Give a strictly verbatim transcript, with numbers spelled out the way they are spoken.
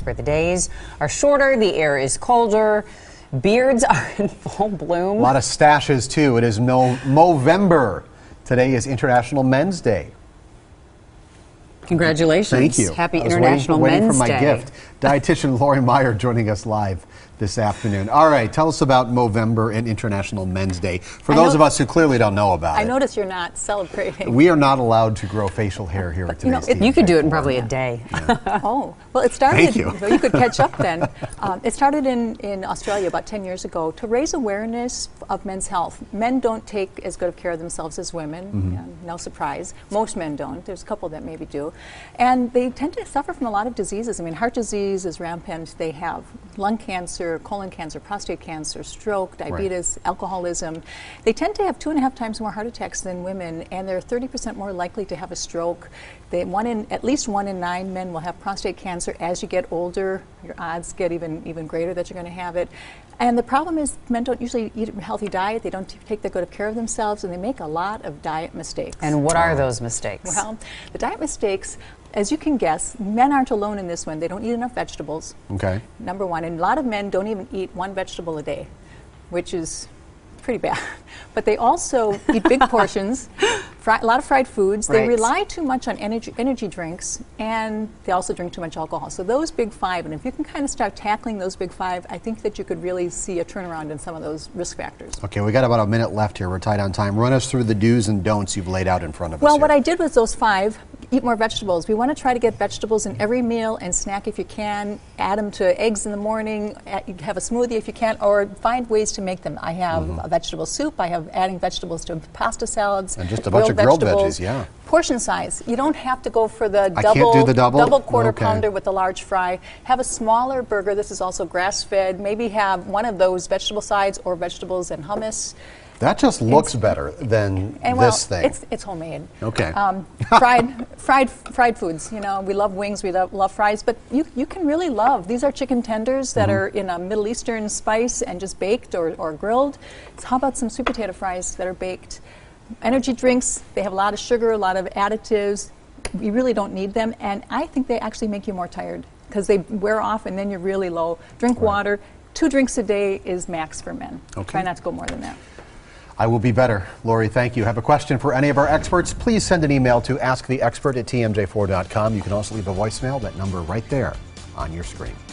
where the days are shorter, the air is colder, beards are in full bloom. A lot of stashes, too. It is no Movember. Today is International Men's Day. Congratulations. Thank you. Happy I was International waiting, Men's waiting for my Day. gift. Dietitian Lori Meyer joining us live this afternoon. All right, tell us about Movember and International Men's Day. For I those know, of us who clearly don't know about I it. I notice you're not celebrating. We are not allowed to grow facial hair here at you know, today's it- T V. You could do it in probably a day. Yeah. Oh, well, it started. Thank you. Well, you could catch up then. Um, it started in, in Australia about ten years ago to raise awareness of men's health. Men don't take as good of care of themselves as women. Mm-hmm. Yeah, no surprise. Most men don't. There's a couple that maybe do. And they tend to suffer from a lot of diseases. I mean, heart disease is rampant. They have lung cancer, colon cancer, prostate cancer, stroke, diabetes, right. alcoholism. They tend to have two and a half times more heart attacks than women, and they're thirty percent more likely to have a stroke. They, one in, at least one in nine men will have prostate cancer. As you get older, your odds get even, even greater that you're going to have it. And the problem is men don't usually eat a healthy diet. They don't take the good care of themselves, and they make a lot of diet mistakes. And what are those mistakes? Well, the diet mistakes, as you can guess, men aren't alone in this one. They don't eat enough vegetables. Okay. Number one. And a lot of men don't even eat one vegetable a day, which is pretty bad. But they also eat big portions, fry, a lot of fried foods. They Right. rely too much on energy, energy drinks, and they also drink too much alcohol. So those big five, and if you can kind of start tackling those big five, I think that you could really see a turnaround in some of those risk factors. Okay, we got about a minute left here. We're tight on time. Run us through the do's and don'ts you've laid out in front of us. Well, here. what I did was those five. Eat more vegetables. We want to try to get vegetables in every meal and snack if you can. Add them to eggs in the morning. Add, have a smoothie if you can, or find ways to make them. I have Mm-hmm. a vegetable soup. I have adding vegetables to pasta salads. And just a bunch of grilled veggies, yeah. Portion size. You don't have to go for the I double, can't do the double? quarter Okay. pounder with the large fry. Have a smaller burger. This is also grass-fed. Maybe have one of those vegetable sides or vegetables and hummus. That just looks better than And well, this thing. It's, it's homemade. Okay. Um, fried, fried, fried foods. You know, we love wings, we love, love fries, but you you can really love. These are chicken tenders that Mm-hmm. are in a Middle Eastern spice and just baked or, or grilled. So how about some sweet potato fries that are baked? Energy drinks. They have a lot of sugar, a lot of additives. You really don't need them, and I think they actually make you more tired because they wear off, and then you're really low. Drink Right. water. Two drinks a day is max for men. Okay. Try not to go more than that. I will be better. Lori, thank you. Have a question for any of our experts? Please send an email to ask the expert at T M J four dot com. You can also leave a voicemail, that number right there on your screen.